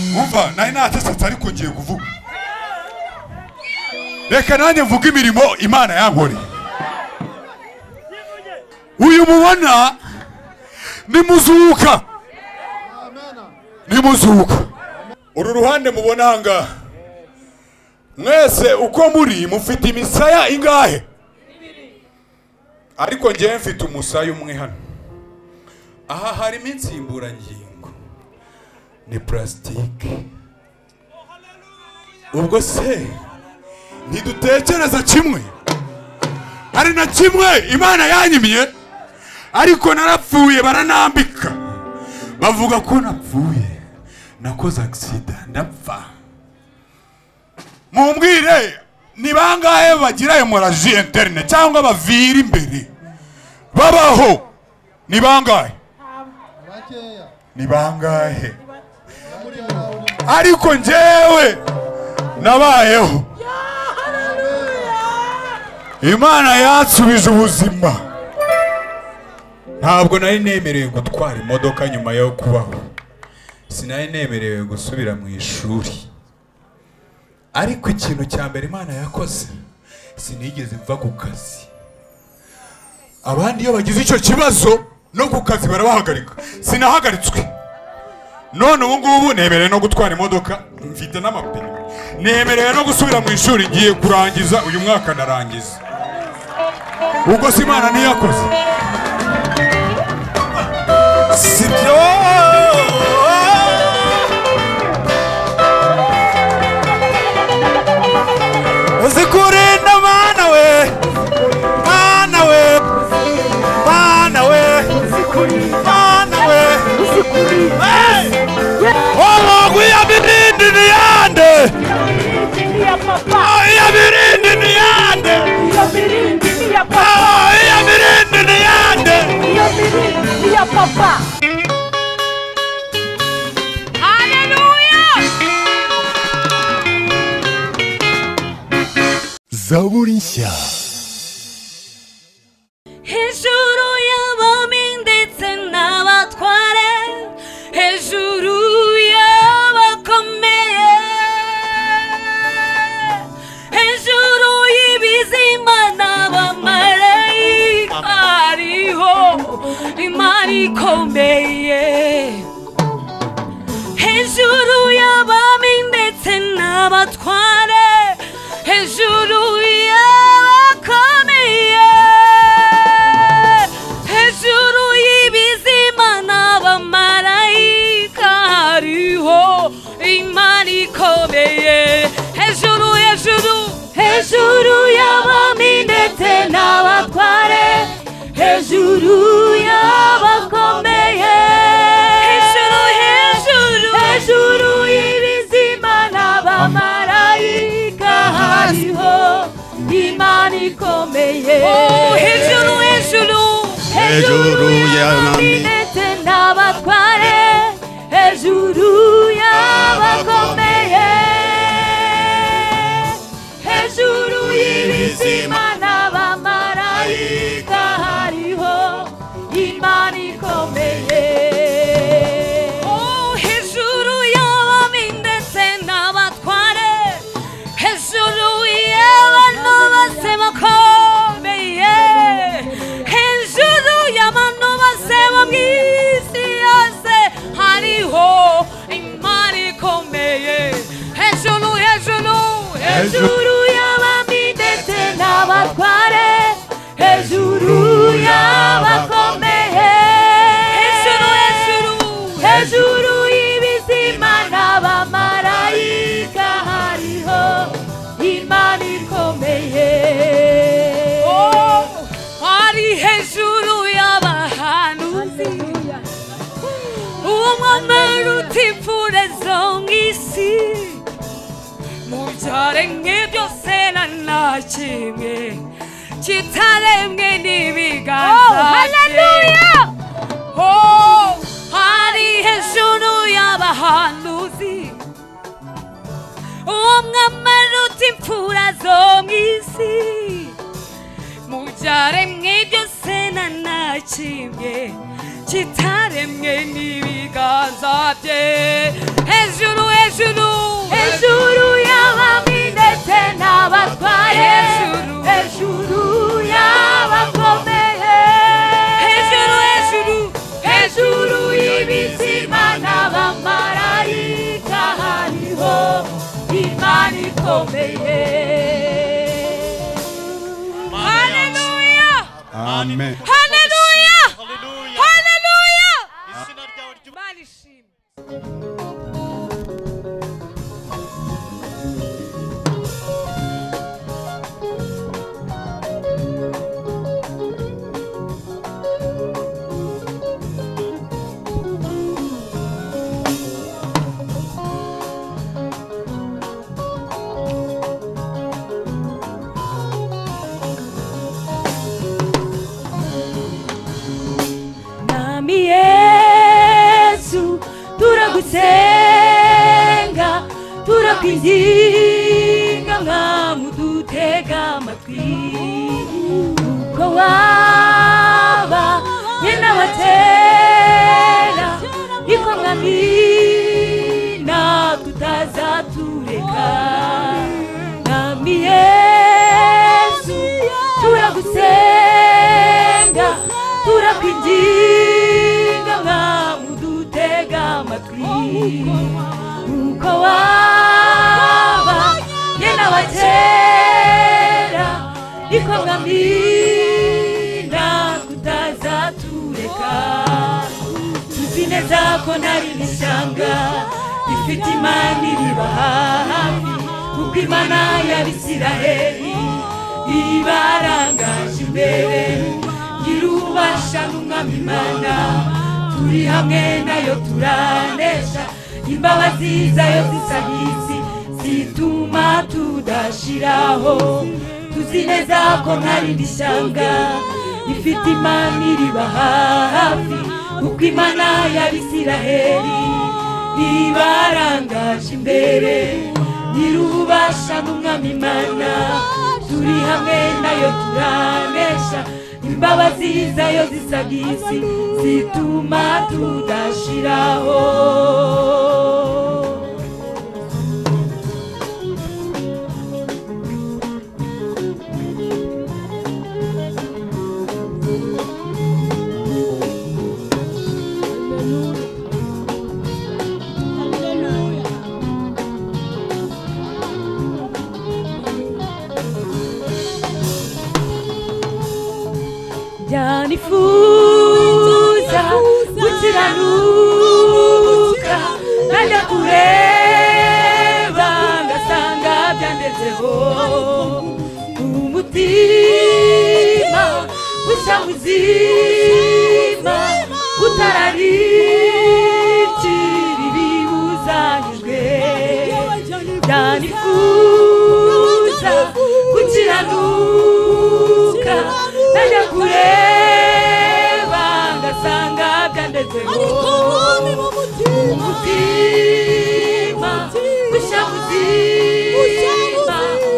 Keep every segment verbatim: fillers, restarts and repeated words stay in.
umva nari natesetse ariko ngiye kuvuga reka nanjye mvuga imirimo Imana yankoreye uyu mubona ni muzuka ni muzuka uru ruhande mubona hanga mwese uko muri mufite imisaya ingahe ariko ngiye mfite umusaya umwe hano aha harimo insimburangingo ni plastike ubwo se ntidutekereza kimwe ari na kimwe Imana yanyimye ariko narapfuye baranambika bavuga ko napfuye nakoze accident ndapfa mumbwire ni bangahe bagira hemorrhagie interne cyangwa bavira imbere babaho ni bangahe ni bangahe ariko njewe nabayeho Imana yansubije ubuzima ntabwo nari nemerewe gutwara imodoka nyuma yo kubaho sinari nemerewe gusubira mu ishuri ariko ikintu cya mbere Imana yakoze sinigeze mva ku kazi abandi iyo bagize icyo kibazo no ku kazi barabahagarika sinahagaritswe none ubu ngubu nemerewe no gutwara imodoka mfite n'amapine nemerewe no gusubira mu ishuri ngiye kurangiza uyu mwaka narangiza ubwo si Imana niyakoze sibyo uzikurinda mana we mana we mana we mana we oh gwiyabirindi niyande yabirindi niyande yabirindi ya papa yabirindi niyande yabirindi ya papa Zaburi nshya hejuru y'abami ndetse n'abatware hejuru y'abakomeye hejuru y'ibizima n'abamarayika hariho Imana ikomeye hejuru y'abami ndetse n'abatware hejuru y'abakomeye hejuru y'ibizima n'abamarayika hariho Imana ikomeye hejuru hejuru hejuru y'abami ndetse n'abatware hejuru y'abakomeye hejuru hejuru hejuru y'ibizima n'abamarayika hariho Imana ikomeye hejuru hejuru hejuru y'abami ndetse n'abatware hejuru y'abakomeye hejuru y'ibizima n'abamarayika hariho Imana ikomeye hejuru y'abami ndetse n'abatware hejuru y'abantu bose bakomeye hejuru y'abantu bose bo mu isi yose hariho Imana ikomeye hejuru hejuru hejuru y'abami ndetse n'abatware hejuru y'abakomeye hejuru hejuru hejuru y'ibizima n'abamarayika hariho Imana ikomeye ari hejuru y'abahanuzi umwami utifure zo mu isi mu byaremwe byose na nta kimwe kitaremwe n'ibiganza haleluya ari hejuru y'abahanuzi umwami utifure zo mu isi mu byaremwe byose na nta kimwe kitaremwe n'ibiganza bye hejuru urakomeye. Haleluya, amen, haleluya, haleluya. Imana ishimwe. Yesu turagusenga turakwinginga mwamudutega amatwi uko waba nyina watera iko mwamina tutazatureka. Mwami Yesu turagusenga turakwinginga mwamudutega amatwi uko waba nyina watera iko mwamina tutazatureka. Tuzi neza ko nari n'ishyanga rifite Imana iriba hafi kuko Imana y'Abisiraheli ibarangaje imbere. Irubasha n'umwami Imana turi hamwe nayo turanesha. Imbabazi zayo zisa nk'isi zituma tudashiraho. Tuzi neza ko ntari n'ishyanga rifite Imana iriba hafi kuko Imana y'Abisiraheli ibarangaje imbere. Irubasha n'umwami Imana turi hamwe nayo turanesha. Imbabazi zayo zisa nk'isi zituma tudashiraho. Nifuza gukiranuka najya kureba ngasanga byandezeho umutima gusa muzima utararikira ibibuzanyijwe. Nifuza gukiranuka najya kureba ngasanga byandezeho umutima gushya muzima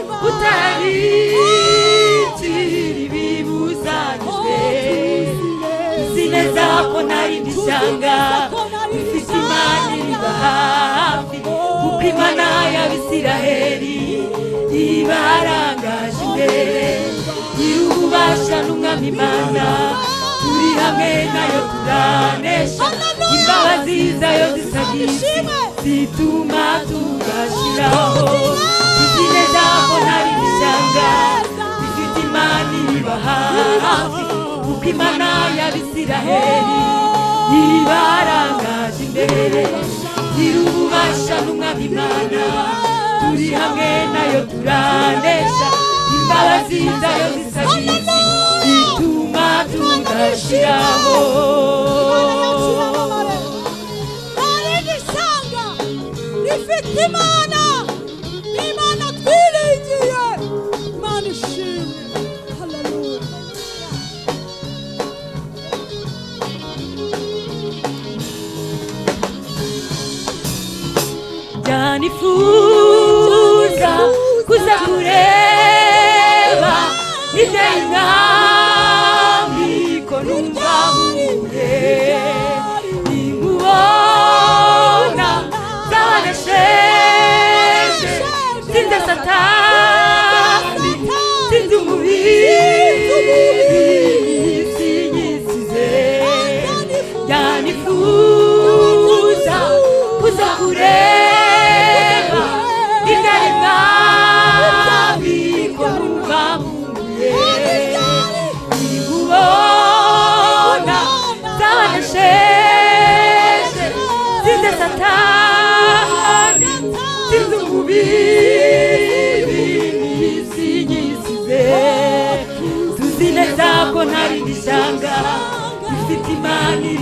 utararikira ibibuzanyijwe. Tuzi neza ko ntari n'ishyanga rifite Imana iriba hafi kuko Imana y'Abisiraheli ibarangaje imbere. Irubasha n'umwami Imana turi hamwe nayo turanesha. Imbabazi zayo zisa nk'isi zituma tudashiraho. Tuzi neza ko ntari n'ishyanga rifite Imana iriba hafi kuko Imana y'Abisiraheli ibarangaje imbere. Irubasha n'umwami Imana turi hamwe nayo turanesha. Imbabazi zayo zisa nk'isi zituma tudashiraho. Nari n'ishyanga rifite Imana, Imana twiringiye. Imana ishimwe. Haleluya. Nifuza kuza kureba niteye inkambi ko numva muhe. Nimubona zabanesheje sinze Satani sinze umubiri sinyisize. Nifuza kuza kureba niteye inkambi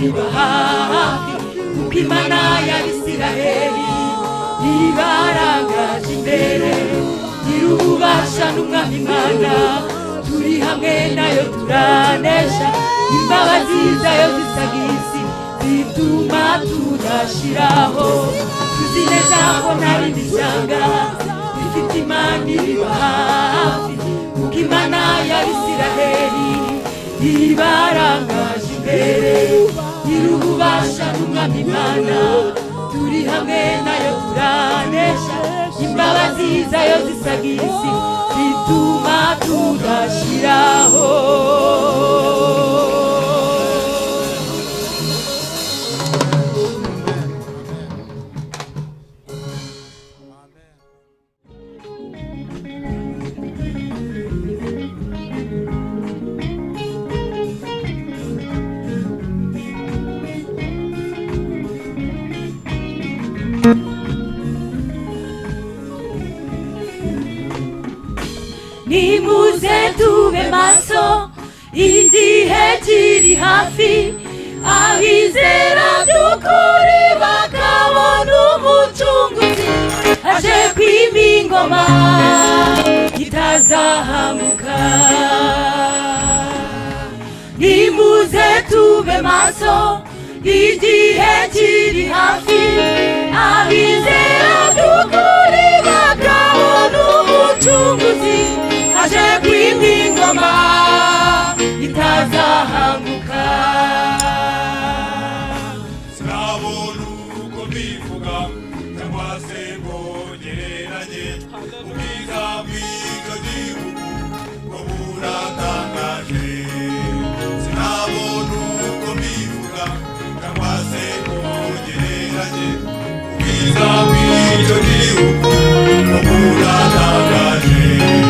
iriba hafi kuko Imana y'Abisiraheli ibarangaje imbere nyir'ububasha n'Umwami Imana turi hamwe nayo turanesha imbabazi zayo zisagisi zituma tudashiraho tuzi neza ko nta rindi shyanga rifite Imana iriba hafi kuko Imana y'Abisiraheli ibarangaje imbere nyir'ububasha n'Umwami Imana turi hamwe nayo turanesha imbabazi zayo zisagisi zituma tudashiraho nimuze tube maso igihe kiri hafi abizera by'ukuri bakabona umucunguzi aje kwima ingoma itazahamuka nimuze tube maso igihe kiri hafi abizera by'ukuri bakabona umucunguzi aje kwima ingoma itazahamuka sinabona uko mbivuga cyangwa se ngo ngereranye ubwiza bw'icyo gihugu ngo buratangaje sinabona uko mbivuga cyangwa se ngo ngereranye ubwiza bw'icyo gihugu ngo buratangaje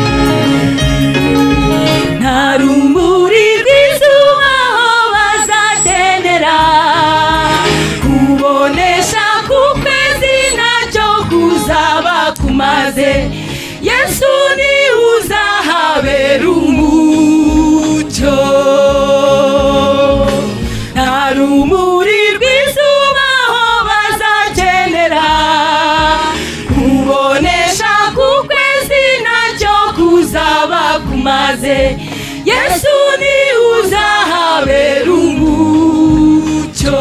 nta rumuri rw'izuba aho bazakenera kubonesha ku kwezi ntacyo kuzaba kumaze Yesu ni uzahabera umucyo nta rumuri rw'izuba aho bazakenera kubonesha ku kwezi ntacyo kuzaba kumaze Yesu ni uzahabera umucyo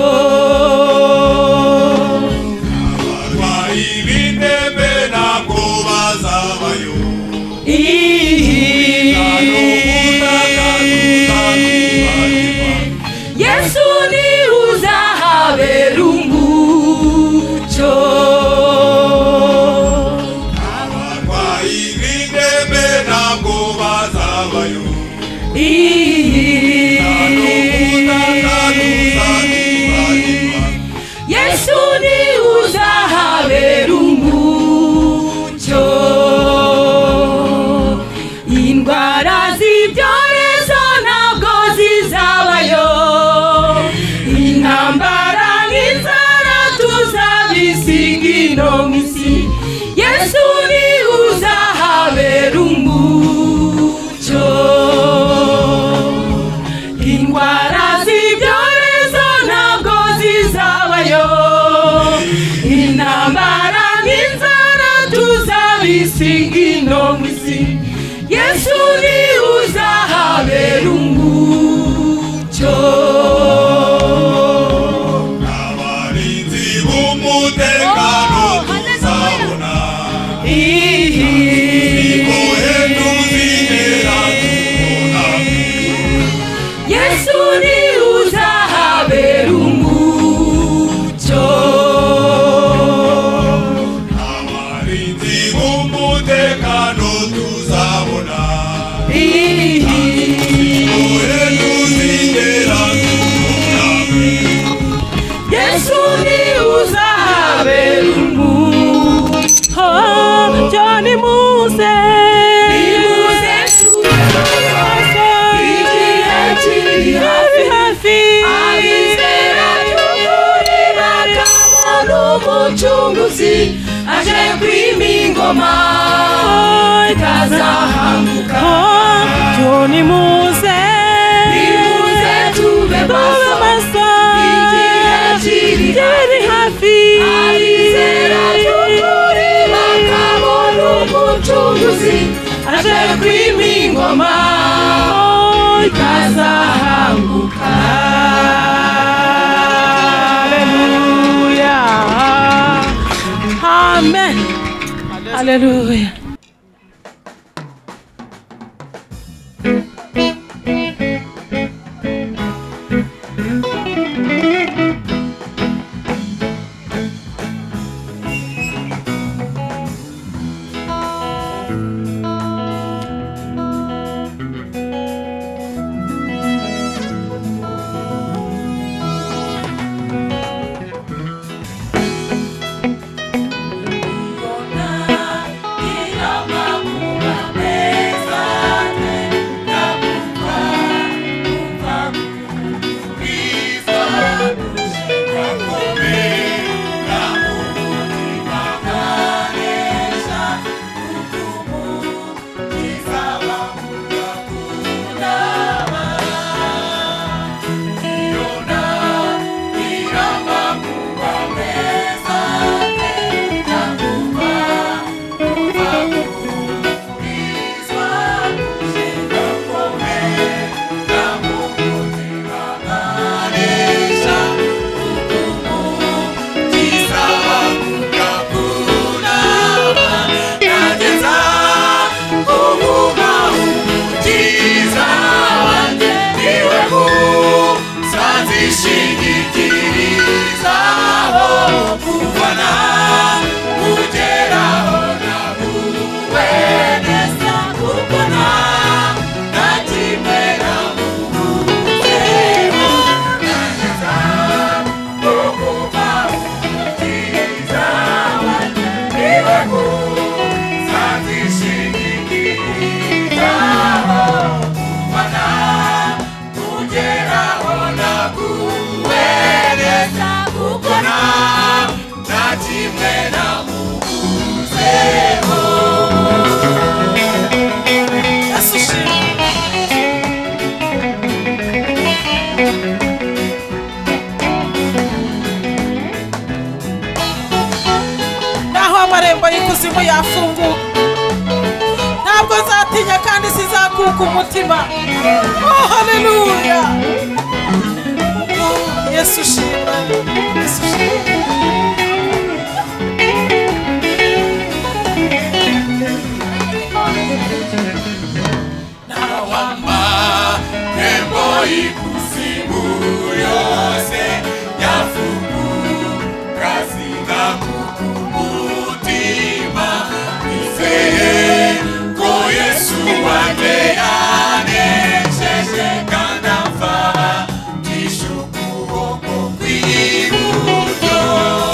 abarwayi b'indembe ntabwo bazabayo Yesu ni uzahabera umucyo abarwayi b'indembe ntabwo bazabayo Yesu ni uzahabera umucyo indwara z'ibyorezo ntabwo zizabayo intambara n'inzara tuzabisiga ino mu isi Yesu ni uzahabera umucyo indwara z'ibyorezo ntabwo zizabayo intambara n'inzara tuzabisiga ino mu isi Yesu ni uzahabera umucyo abarinzi b'umutekano tuzabona ikohe tuzigera tubona Yesu ni uzahabera umucyo abarinzi b'umutekano tuzabona ikohe tuzigera tubona Yesu ni uzahabera umucyo cyane muze nimuze igihe kiri hafi abizera by'ukuri bakabona umucunguzi aje kwima ingoma itazahamuka cyane muze nimuze tube maso biri hafi abizera by'ukuri bakabona umucunguzi aje kwima ingoma ikazahanguka. Haleluya, amen, haleluya. Ntabwo nzatinya kandi sizakuka umutima. Oh, haleluya. Oh, Yesu shimwe, Yesu shimwe. Nawamba nembo ikusimu yose yafungu kazinga kukumutima nizeye ko Yesu wandeyane sheshe kandafa tishukuhoko kwiburyo.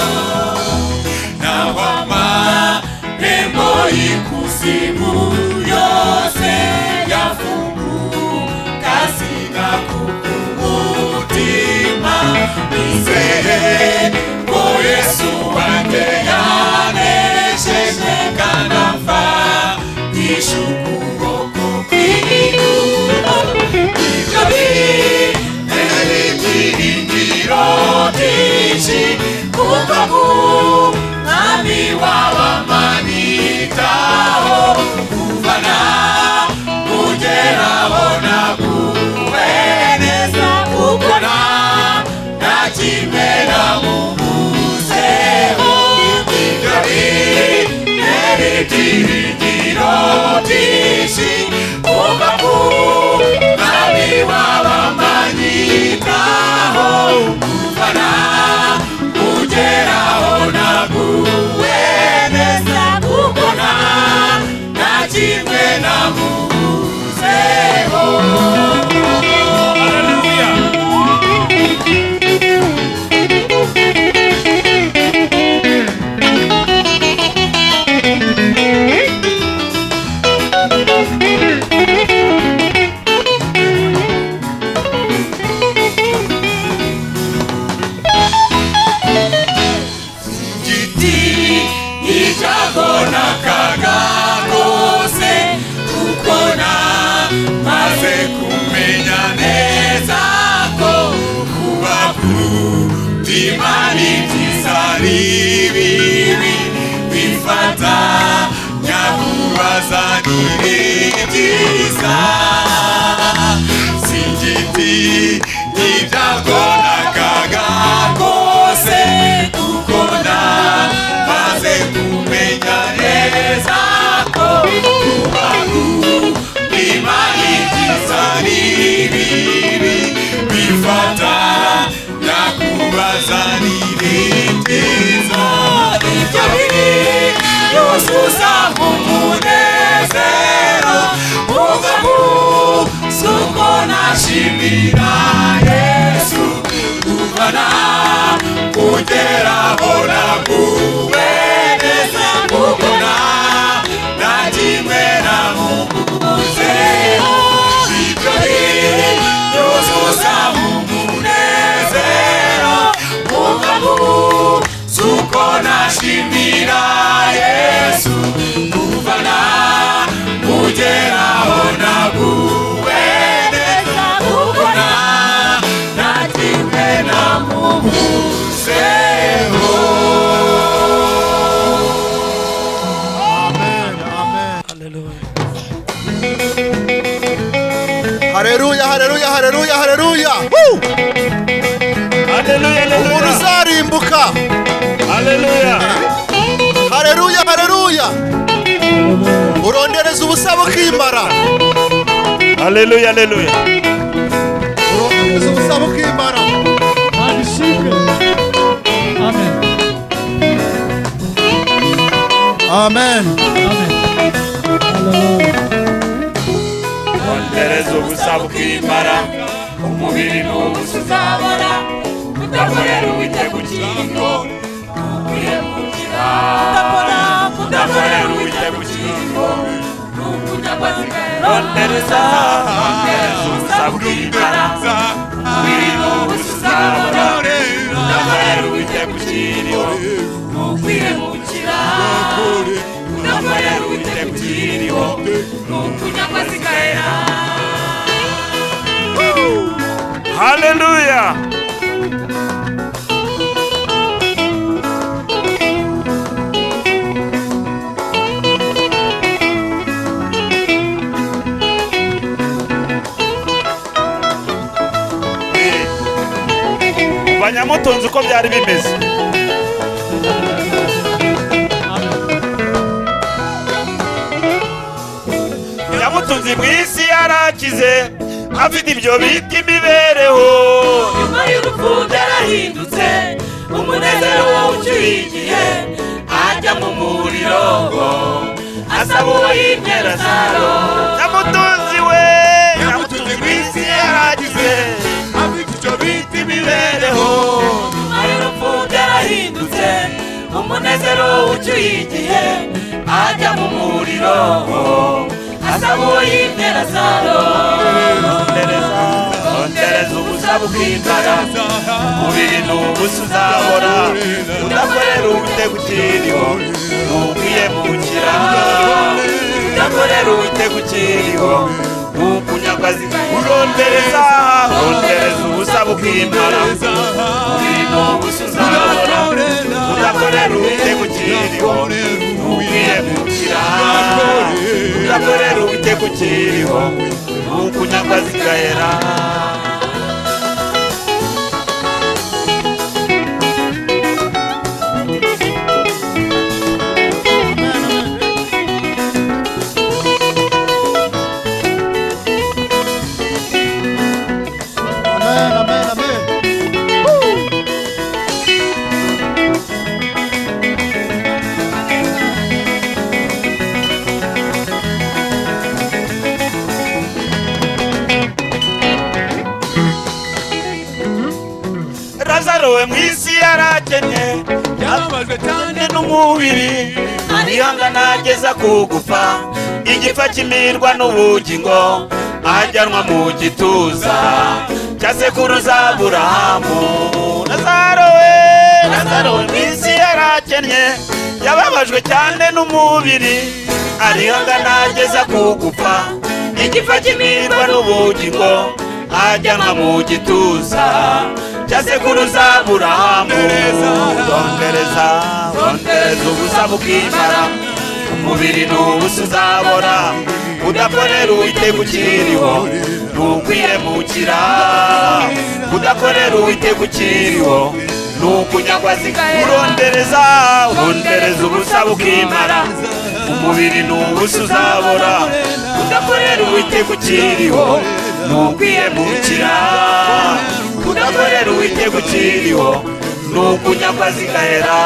Nawamba nembo ikusimu yose yafungu kazinga kukumutima nizeye ko Yesu wandeyane sheshe kandafa tishukuhoko kwiburyo. Ikabi elitiringiro tishi kukaku nami wawamanitaho kuvana kugeraho nakuweneza kukona nakimera mumuseho. Ikabi elitiringiro tishi kukaku nami wawamanyikaho kuvana kugeraho nakuweneza kukona nakimwe namubuzeho. Haleluya. Itakona kagakose kukona maze kumenya neza ko kubaku imana ibyizari bibi bifata nyakubazanire ibyiza singiti ibyago n'akaga kose kuko namaze kumenya neza ko kubaho imana ibyizari bibi bifata nyakubazanire ibyiza ibyo biri yuzuza mu munezero uvaho suko nashimira Yesu kuvana kugeraho naguwe neza kuko nta kimwe namubuzeho ibyo biri yuzuza mu munezero uvaho suko nashimira Yesu kuvana kugeraho naguwe neza kuko nta kimwe namubuzeho. Haleluya, haleluya, haleluya, haleluya. Haleluya, Umuntu uzarimbuka. haleluya. Haleluya, haleluya. Urondereza ubusa bukimara. Haleluya, haleluya. Urondereza ubusa bukimara. Amen. Urondereza ubusa bukimara umubiri n'ubusa uzabona udakorera uwiteka ukingo ukwiyemukira udakorera uwiteka ukingo rondereza ubusa bw'imana umubiri n'ubusa uzabona udakorera uwiteka ukingo ukwiyemukira udakorera uwiteka ukingo n'ukunyagwa zigahera. Haleluya. Banyamutunzi uko byari bimeze. Banyamutunzi mu isi yarakize afite ibyo bita imibereho nyuma y'urupfu byarahindutse umunezero wawucyuye igihe ajya mu muriro asaba uwo yibye Lazaro. Nyamutunzi we Nyamutunzi mu isi yarakize afite ibyo bita imibereho nyuma y'urupfu byarahindutse umunezero wawucyuye igihe ajya mu muriro asaba uwo yibye Lazaro. Rondereza ubusa bukimara umubiri n'ubusa uzahora udakorera uwiteka ukiriho n'ukwiyemukira udakorera uwiteka ukiriho n'ukunyagwa zigahera. Urondereza rondereza ubusa bukimara umubiri n'ubusa uzahora udakorera uwiteka ukiriho n'ukwiyemukira udakorera uwiteka ukiriho n'ukunyagwa zigahera. Amen, amen, amen. Lazaro we mu isi yarakennye yababajwe cyane n'umubiri arihangana ageza ku gupfa igipfa kimirwa n'ubugingo ajyanwa mu gituza cya sekuruza Aburahamu. Lazaro we Lazaro we mu isi yarakennye yababajwe cyane n'umubiri arihangana ageza ku gupfa igipfa kimirwa n'ubugingo ajyanwa mu gituza cya sekuruza Aburahamu. Rondereza rondereza ubusa bukimara, umubiri n'ubusa uzabora, udakorera Uwiteka ukiriho nukwiyemukira, udakorera Uwiteka ukiriho nukunyagwa zigahera. Urondereza urondereza ubusa bukimara, umubiri n'ubusa uzabora, udakorera Uwiteka ukiriho nukwiyemukira, udakorera Uwiteka ukiriho nukunyagwa zigahera.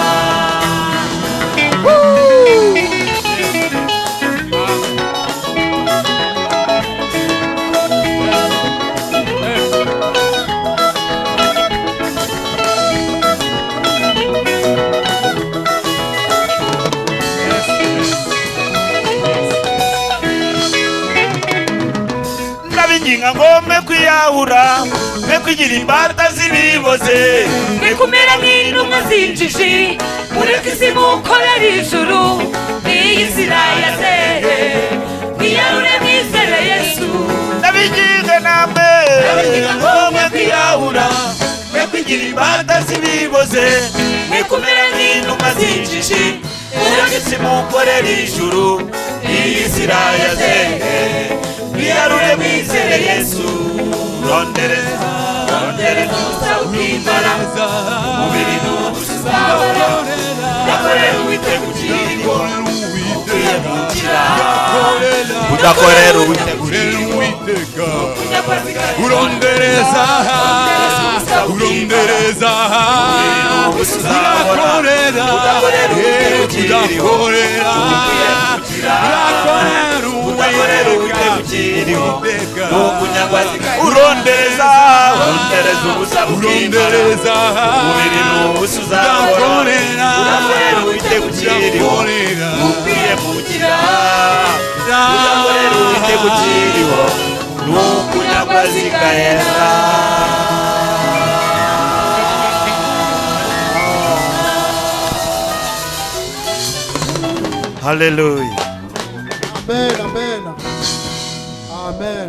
Ndabinginga ngo mwe kwiyahura, mwe kwigira imbata z'ibiboze, mwe kumera nk'intumwa z'injiji, mureke isi mukorera ijuru n'iyi nzira yazehe, mwiyarure mwizere Yesu. Ndabinginga namwe ngo mwe kwiyahura, mwe kwigira imbata z'ibiboze, mwe kumera nk'intumwa z'injiji, mureke isi mukorera ijuru n'iyi nzira yazehe, mwiyarure mwizere Yesu. Rondereza rondereza ubusa bukimara, umubiri n'ubusa uzabora, udakorera Uwiteka ukiriho nukwiyemukira, udakorera Uwiteka ukiriho nukunyagwa zigahera. Urondereza urondereza udakorera udakorera Uwiteka ukiriho nukwiyemukira, udakorera Uwiteka ukiriho nukunyagwa zigahera. Urondereza urondereza ubusa bukimara, umubiri n'ubusa uzabora, udakorera Uwiteka ukiriho nukwiyemukira, udakorera Uwiteka ukiriho nukunyagwa zigahera. Hallelujah. Amen, amen. Amen.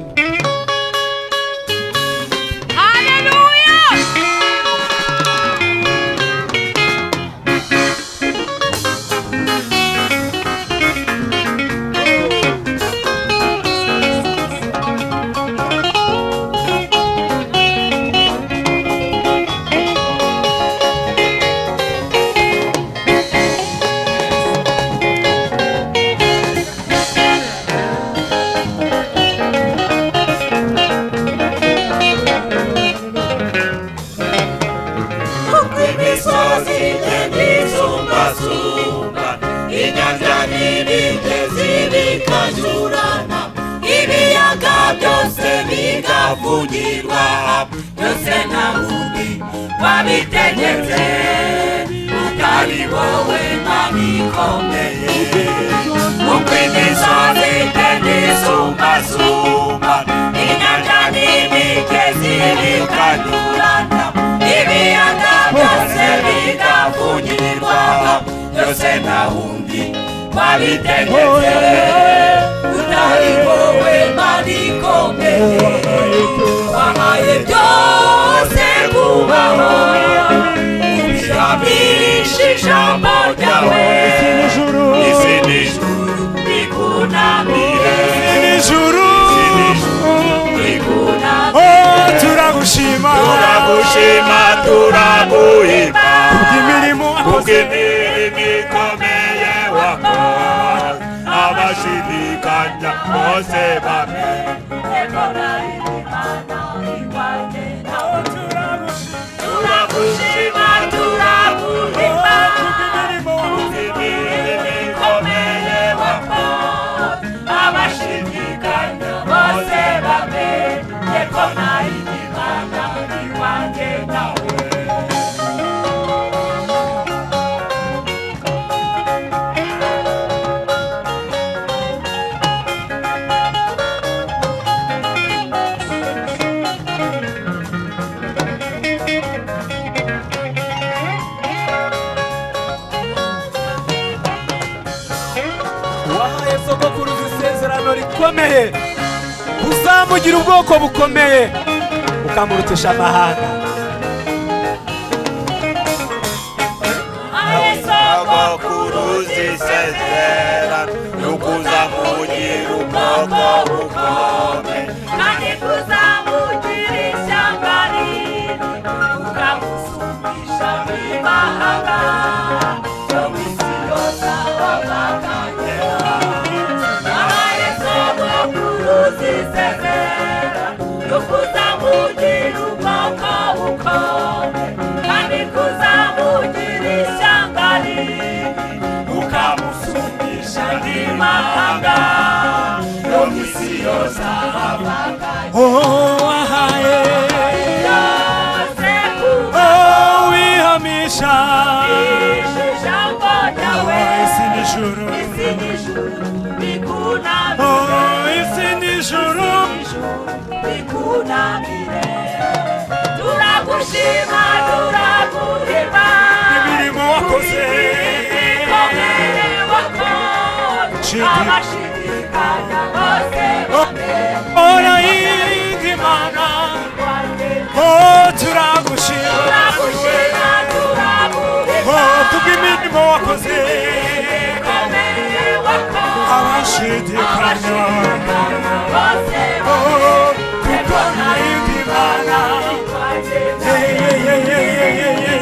Inyanja n'imigezi bikanyurana, ibiyaga byose bigavugirwa, byose nta wundi wabitegetse utari wowe Mana ikomeye. Uko imisozi igenda isumbasumba, inyanja n'imigezi bikanyurana, ibiyaga byose bigavugirwa, byose nta wundi wabitegetse utari wowe Mana ikomeye. Wahaye byose kubaho, ubishamirisha ijambo ryawe, isi n'ijuru bikunamire, Ijuru bikunamire. turagushima Turagushima turaguhimba kubw'imirimo wakoze, kubw'imirimo ikomeye wakoze, abashidikanya bose bamenye ko nari Imana iwanjye nawe. Turagushima turaguhimba kubw'imirimo ikomeye wakoze, abashidikanya bose bamenye ko nari Imana iwanjye nawe. wahaye sogokuruza isezerano rikomeye, uzamugira ubwoko bukomeye, ukamurutisha amahanga. mahanga no mu isi yose abavagaye oh wahaye yose kuba oh wihamisha ijambo ryawe isi n'ijuru isi n'ijuru bikunamire oh isi n'ijuru bikunamire turagushima turaguhimba imirimo wakoze ikomeye wakoze abashidikanya bose ora yindi mana oh turagushima turagushima turaguhimba oh kubw'imirimo wakoze ikomeye wakoze abashidikanya bose oh kuko nta yindi mana yeah yeah yeah yeah yeah yeah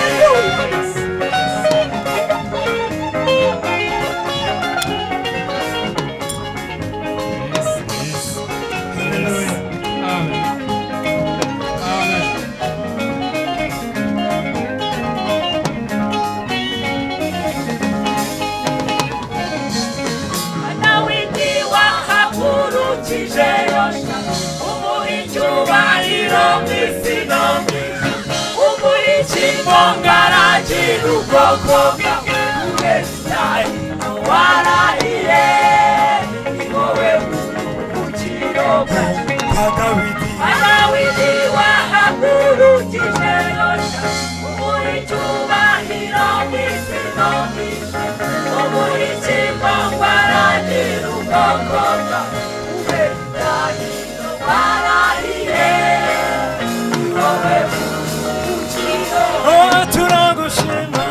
Ugogoga uwestai warahiye iwowe ukiroga Dawidi Dawidi wahagurukije yosha umuri cyubahiro mw'isi no mw'ijuru umuri kimbongwaragira ugogoga uwestai warahiye iwowe ukiroga turagushima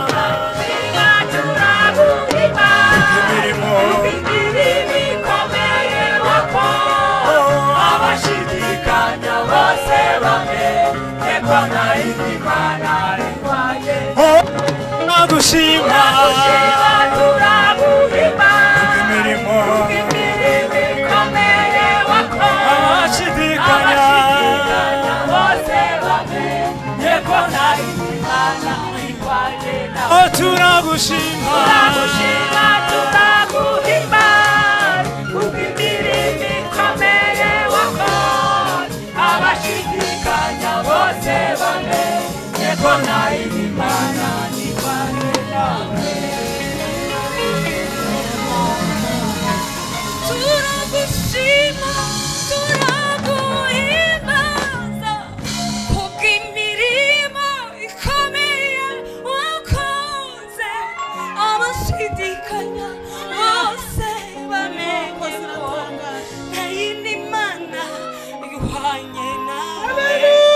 nagushima turaguhimba imirimo imirimo ikomeye wakoze abashidikanya bose bamenye ko nta yindi mana ihwanye nawe oh turagushima turagushima turaguhimba imirimo ikomeye wakoze abashidikanya bose bamenye ko nta yindi mana ihwanye nawe turagushima turaguhimbaza kubw'imirimo ikomeye wakoze abashidikanya bose bamenye ko nta yindi mana ihwanye nawe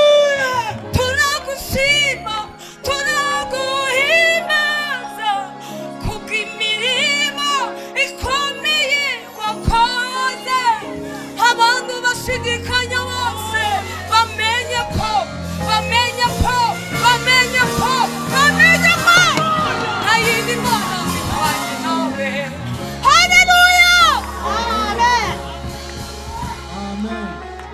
turagushima turaguhimbaza kubw'imirimo ikomeye wakoze abantu bashidikanya bose bamenye ko bamenye ko bamenye ko bamenye ko nta yindi mana ihwanye nawe haleluya amen Amen.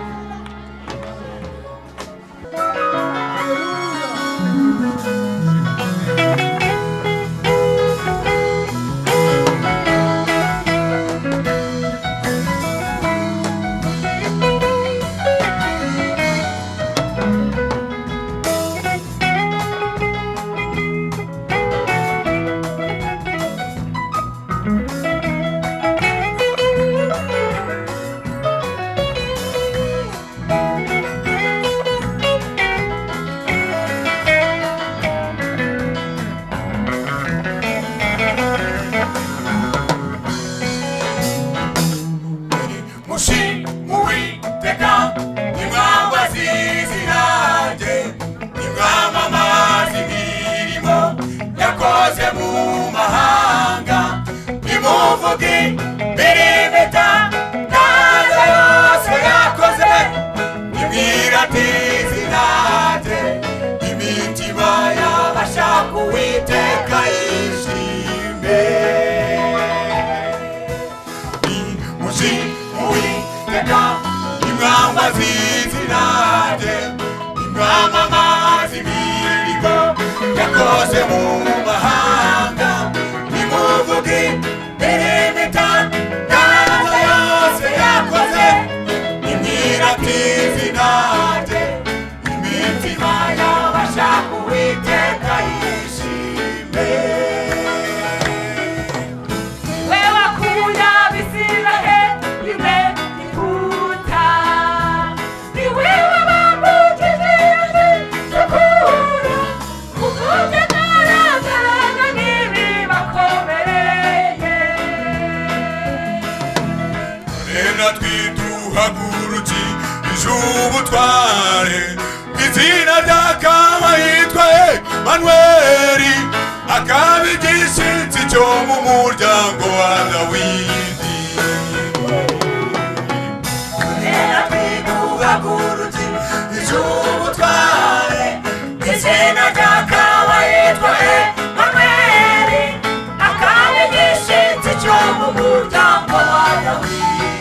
mushi muwiteka nimwangwa zizinanje nimwamamaza imirimo yakoze mu mahanga nimuvuge imirimo naza yose yakoze nimwirate izinanje imitima y'abashaka uwiteka yishime mushi muwiteka nimwangwa zizinanje nimwamamaza imirimo yakoze mu mahanga nimuvuge imirimo izina twiduhaguruki ijubutware izina ry'akaba yitwa Emanueli akaba igishyitsi cyo mu muryango wa Dawidi izina twiduhaguruki ijubutware izina ry'akaba yitwa Emanueli akaba igishyitsi cyo mu muryango wa Dawidi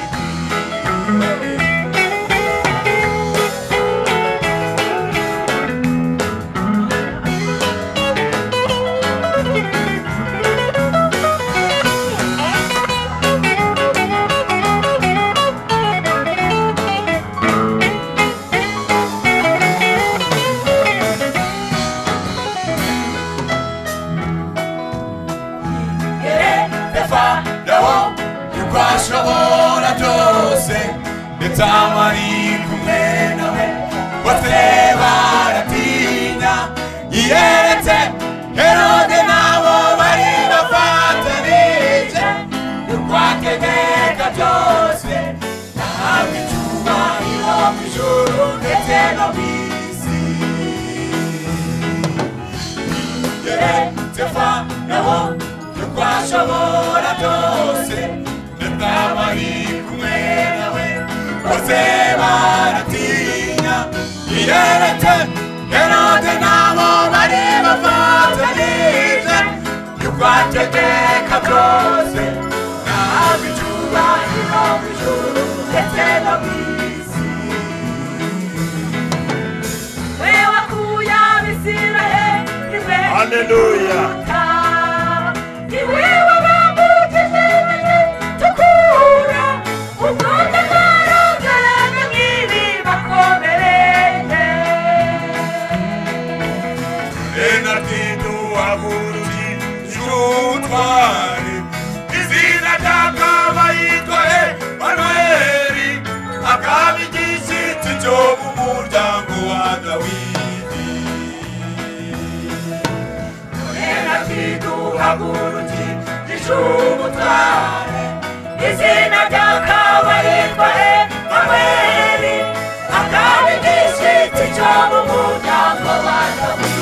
Ashobora byose ndetse abari kumwe nawe bose baratinya yiyeretse Herode nabo bari bafatanije urwategeka byose nahabwa icyubahiro mu ijuru ndetse no mu isi yiyeretse Farawo urwashobora byose abari kumwe nawe bose baratinya yiyeretse Herode nabo bari bafatanije yuko ategeka byose nahabwa icyubahiro mu ijuru ndetse no mu isi we wakuye Abisirayeli we haleluya izina ry'akaba yitwa Emanueli akaba igishyitsi cyo mu muryango wa Dawidi Rena twiduhaguruki ijubutware izina ry'akaba yitwa Emanueli akaba igishyitsi cyo mu muryango wa Dawidi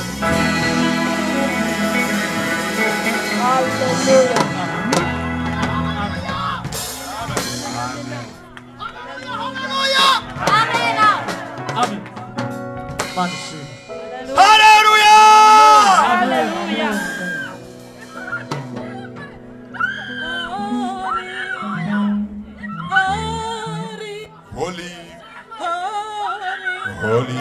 Hallelujah! Hallelujah! Holy, holy,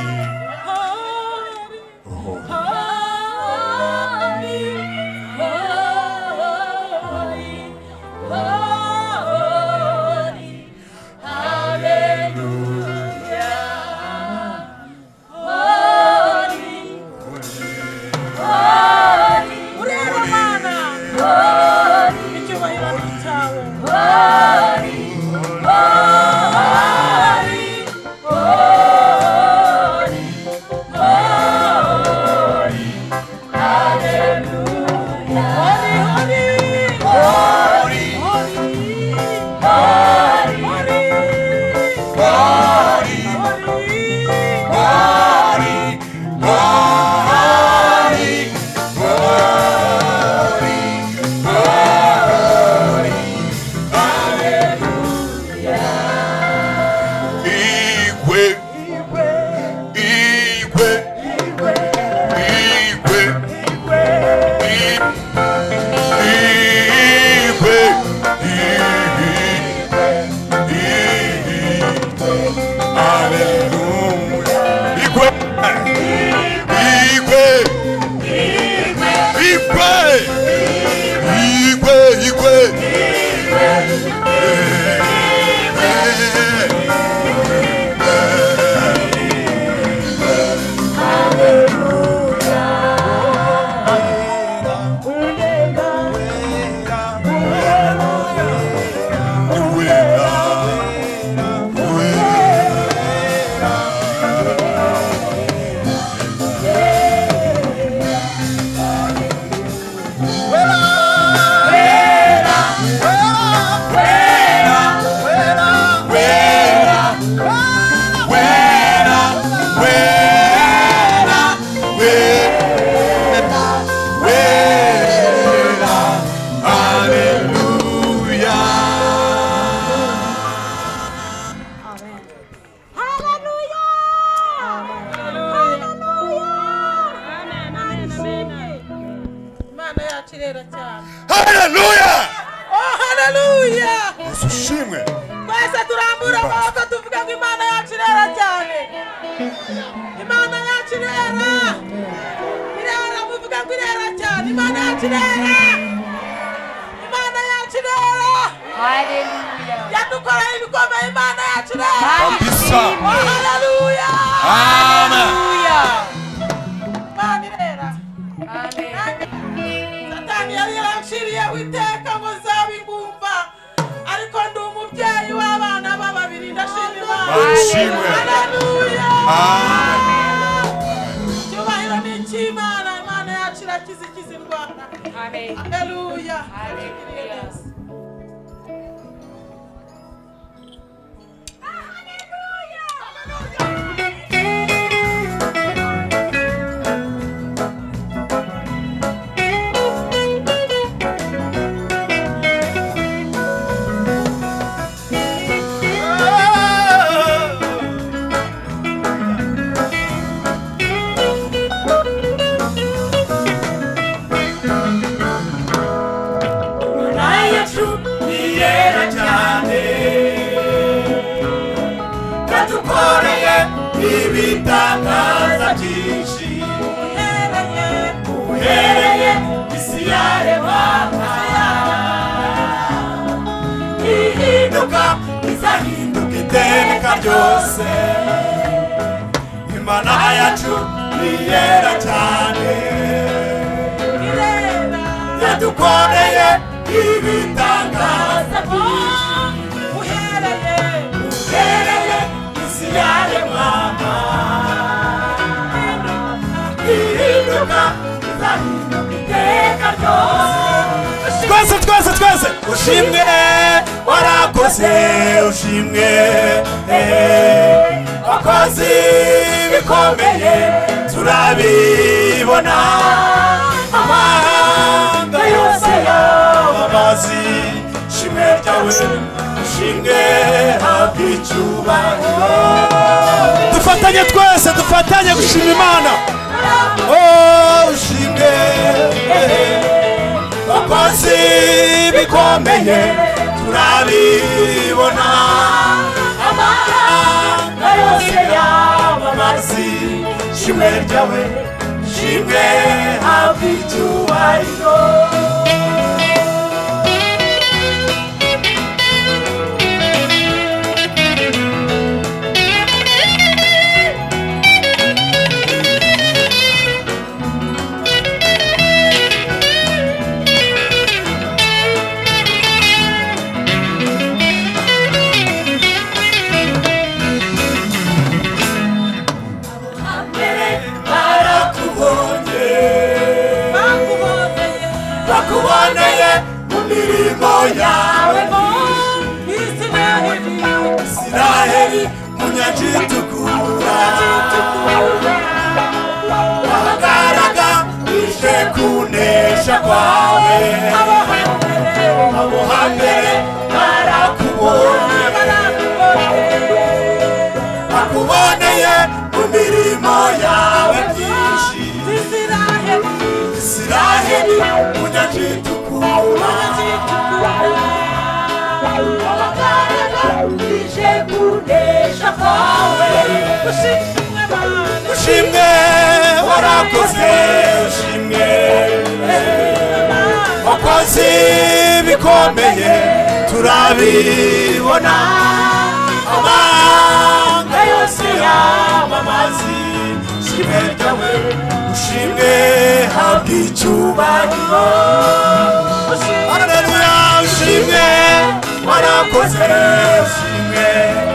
Fuera, fuera, fuera. Oh, haleluya. Yesu ushimwe. Twese turambura amaboko tuvuga ngo Imana yacu irera cyane. Imana yacu irera. Irera muvuga ngo irera cyane. Imana yacu irera. Imana yacu irera. Hallelujah. Yadukoreye ibikomeye Imana yacu irera. Kabisa. Oh, haleluya. Amen. Imana irera. Amen. Satani yari yaranciriye witeka ngo zabingumva. Ariko ndi umubyeyi w'abana b'ababiri ndashima Imana. Barishimwe. Haleluya. Amen. Cyubahiro ni icy'Imana. Imana yacu irakiza ikiza indwara. Amen. Haleluya. Hallelujah. ibitangaza byinshi uhereye isi yaremwaga ihinduka izahinduka iteka ryose Imana yacu niyera cyane yadukoreye ibitangaza byinshi uhereye uhereye isi yaremwaga ihinduka izahinduka iteka ryose twese twese twese ushimwe warakoze ushimwe wakoze bikomeye turabibona amahanga yose y'amazi shimwe ryawe ushimwe habwa icyubahiro dufatanye twese dufatanye gushima Imana oh ushimwe wakoze bikomeye turabibona amahanga yose y'amazi shimwe ryawe shimwe habwa icyubahiro bakuboneye mu mirimo yawe Isiraheli mu nyanja itukura wahagaraga ije kunesha kwawe abo hambere barakubonye bakuboneye mu mirimo yawe myinshi Isiraheli mu nyanja itukura wahagaraga ije kunesha kwawe ushimwe warakoze ushimwe wakoze bikomeye turabibona amahanga yose y'amazi shimwe ryawe ushimwe habwa icyubahiro haleluya ushimwe warakoze ushimwe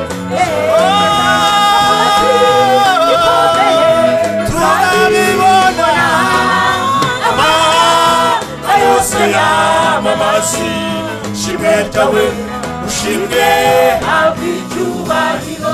turabibona amahanga yose y'amazi shimwe ryawe ushimwe habwa icyubahiro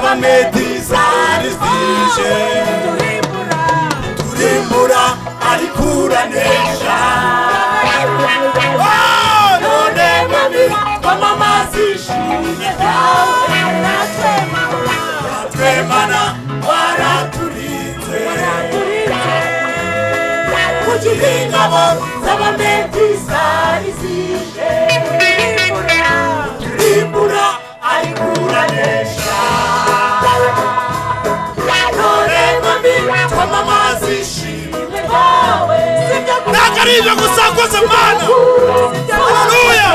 z'abamedi zari zije turimbura ariko uranesha none mwami twamamaza ishimwe ryawe natwe mana waraturinze mu gihe ingabo z'abamedi zari zije turimbura ariko uranesha none mwami twamamaza ishimwe ryawe ntabwo ari ibyo gusa koze mana haleluya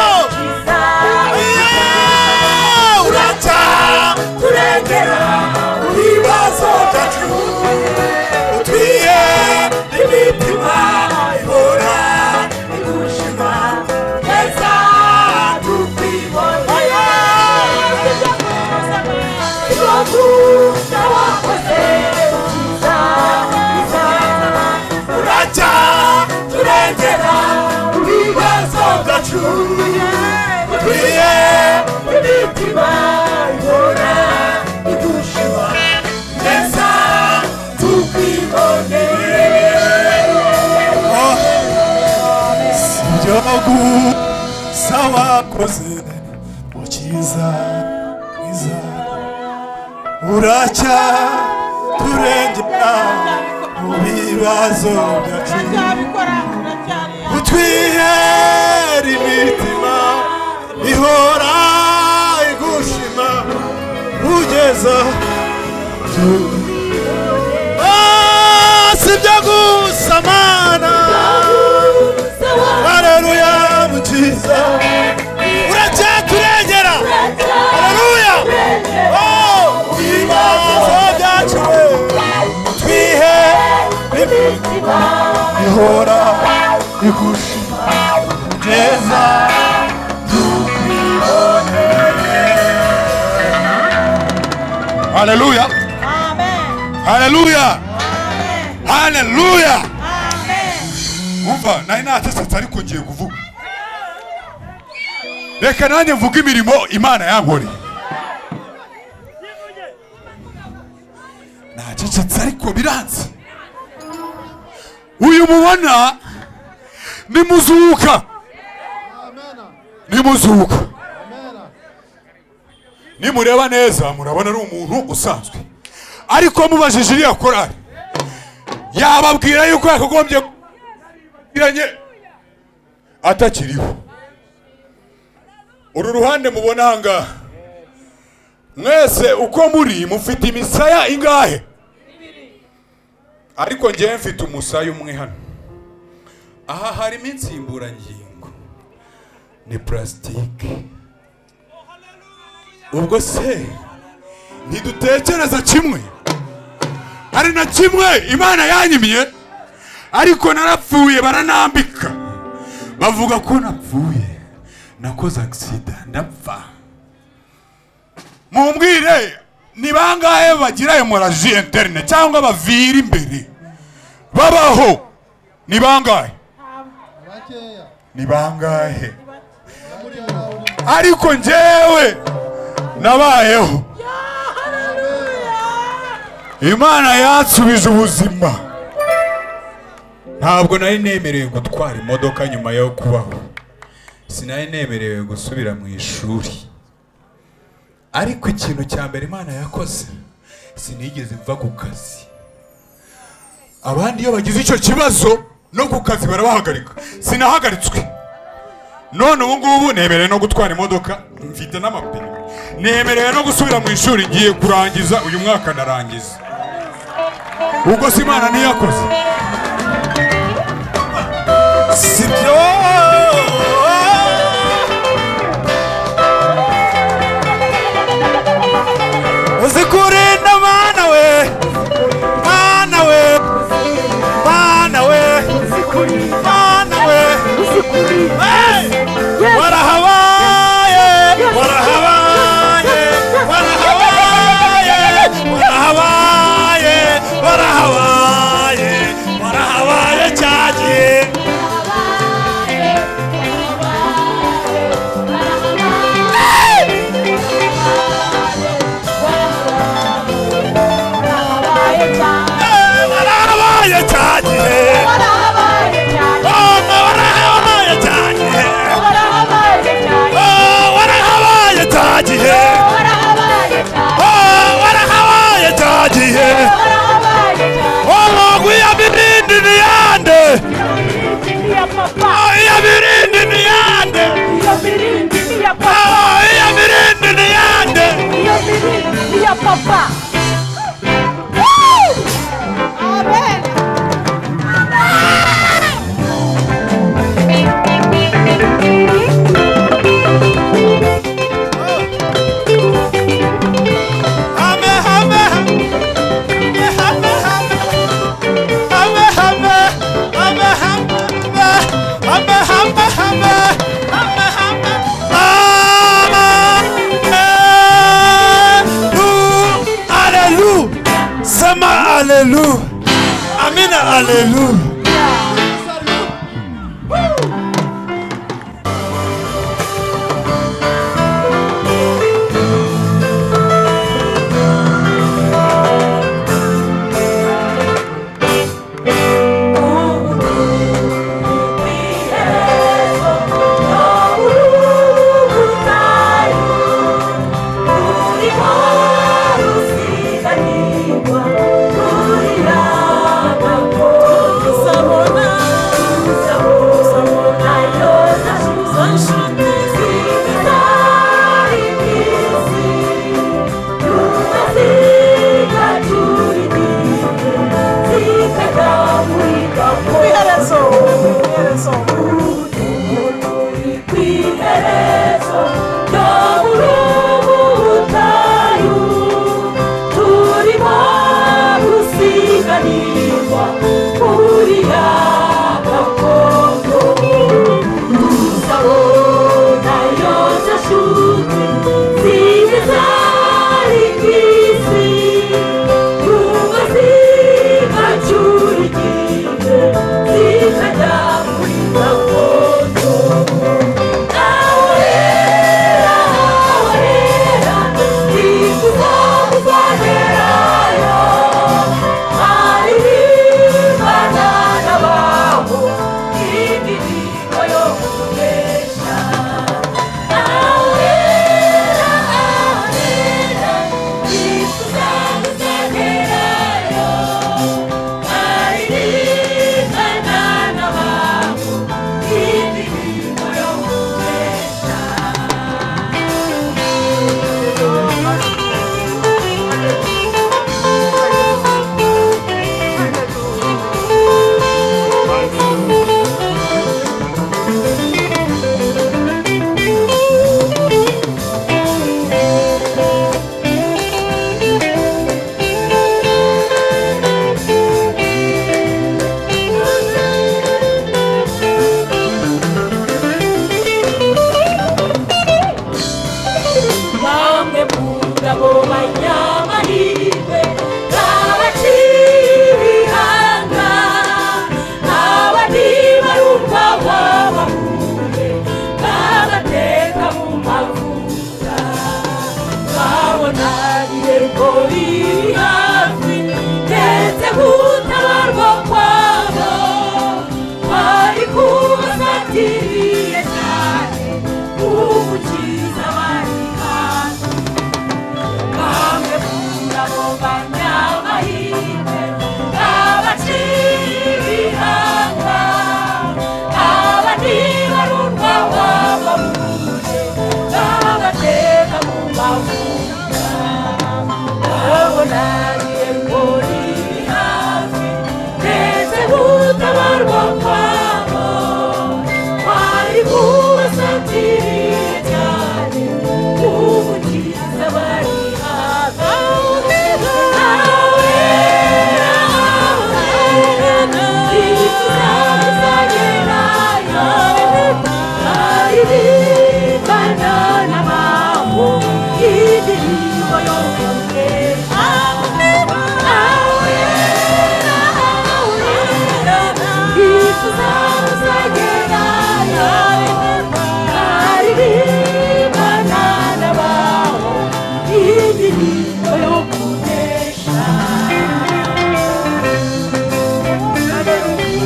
uraca turengera ibibazo byacu utwiye imitima ihora igushima neza tukwiboneye igihugu cyawakoze cyiza uraca turengera ibibazo byacu utwiye imitima ihora igushima neza tukwiboneye sibyo gusa wakoze mu cyiza mwiza uraca turengera mu bibazo byacu utwihera imitima ihora igushima ugeza sibyo gusa mana haleluya mukiza uracyaturengera haleluya ibibazo byacu twihe imitima ihora igushima ugeza haleluya haleluya haleluya umva nari natesetse ariko ngiye kuvuga reka nanjye mvuga imirimo Imana yankoreye nacecetse ariko biranze uyu mubona ni muzuka ni muzuka nimureba neza murabona ari umuntu usanzwe ariko mubajije iriya korari yababwira yuko yakagombye iranye atakiriho uru ruhande mubona hanga mwese uko muri mufite imisaya ingahe ariko ngiye mfite umusaya umwe hano aha harimo insimburangingo ni plastique ubwo se ntidutekereza kimwe hari na kimwe Imana yanyimye ariko narapfuye baranambika bavuga ko napfuye nakoze accident ndapfa mumbwire ni bangahe bagira hemorrhagie interne cyangwa bavira imbere babaho ni bangahe ni bangahe ariko njyewe nabayeho Imana yansubije ubuzima ntabwo nari nemerewe gutwara imodoka nyuma yo kubaho sinari nemerewe gusubira mu ishuri ariko ikintu cya mbere Imana yakoze sinigeze mva ku kazi abandi iyo bagize icyo kibazo no ku kazi barabahagarika sinahagaritswe none ubu ngubu nemerewe no gutwara imodoka mfite n'amapine nemerewe no gusubira mu ishuri ngiye kurangiza uyu mwaka narangiza ubwo si Imana niyakoze sibyo uzikurinda mana we mana we mana we mana we warahabaye warahabaye warahabaye warahabaye warahabaye warahabaye cyane warahabaye cyagihe oh warahabaye cyagihe oh warahabaye cyagihe oh warahabaye cyagihe oh gwiyabirindi niyande oh yabirindi niyande oh yabirindi niyande ya papa. Amen. Alléluia. Amen. Alléluia. So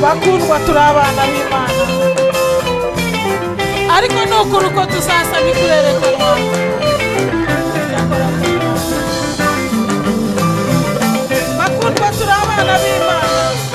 bakundwa turi abana b'Imana ariko ni ukuri uko tuzasa bikurerekanwa bakundwa turi abana b'Imana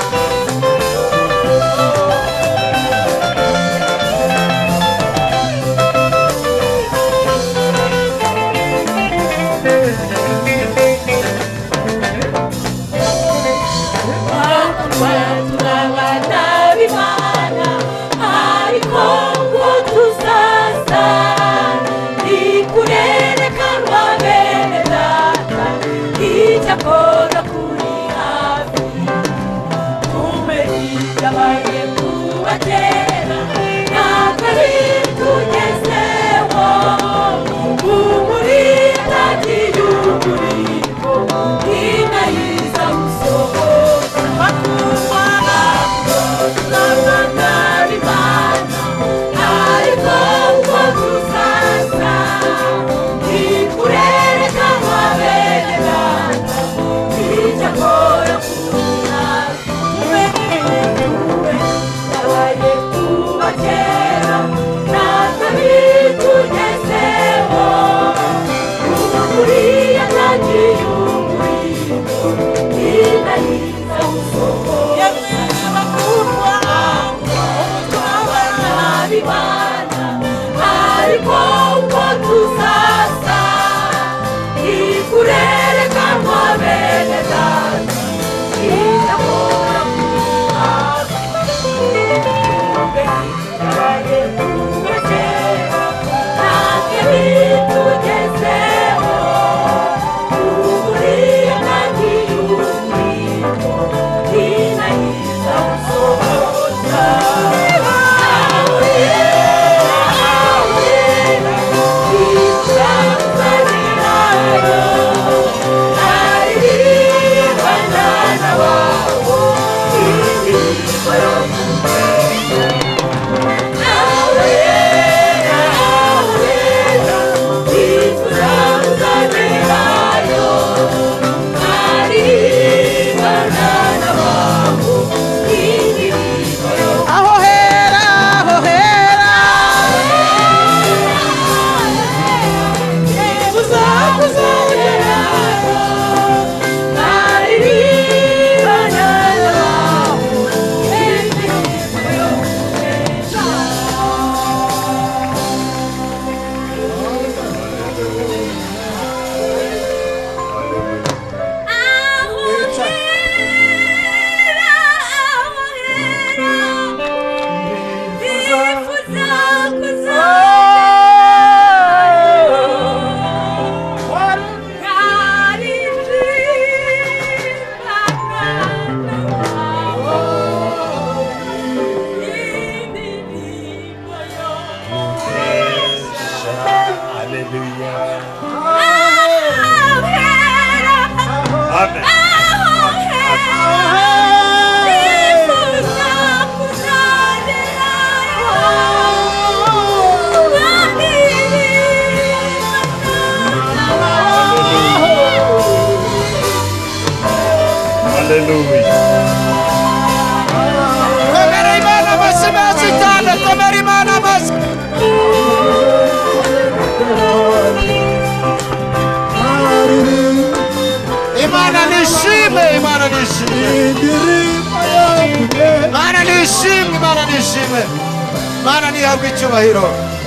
Mana nihabwe icyubahiro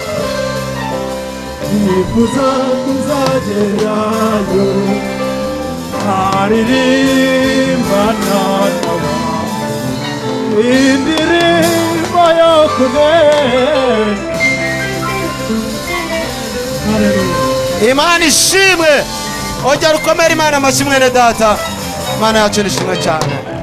nifuza kuzagerayo aririmbana n'abantu indirimbo yo kunezeza Imana ishimwe ongera ukomere Imana amashyi mwene data Imana yacu nishimwe cyane